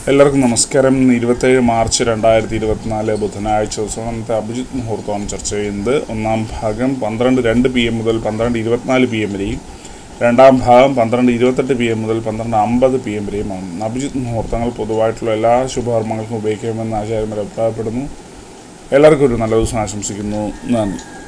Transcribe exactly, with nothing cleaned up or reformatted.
എല്ലാവർക്കും നമസ്കാരം. ഇരുപത്തേഴ് മാർച്ച് രണ്ടായിരത്തി ഇരുപത്തിനാല് ബുധനാഴ്ച ദിവസം അന്നത്തെ അഭിജിത്ത് മുഹൂർത്തമാണ് ചർച്ച ചെയ്യുന്നത്. ഒന്നാം ഭാഗം പന്ത്രണ്ട് രണ്ട് പി എം മുതൽ പന്ത്രണ്ട് ഇരുപത്തിനാല് പി എം വരെയും, രണ്ടാം ഭാഗം പന്ത്രണ്ട് ഇരുപത്തെട്ട് പി എം മുതൽ പന്ത്രണ്ട് അമ്പത് പി എം വരെയുമാണ്. അഭിജിത്ത് മുഹൂർത്തങ്ങൾ പൊതുവായിട്ടുള്ള എല്ലാ ശുഭകർമ്മങ്ങൾക്കും ഉപയോഗിക്കാമെന്ന് ആചാര്യന്മാർ അഭിപ്രായപ്പെടുന്നു. എല്ലാവർക്കും ഒരു നല്ല ദിവസം ആശംസിക്കുന്നു. നന്ദി.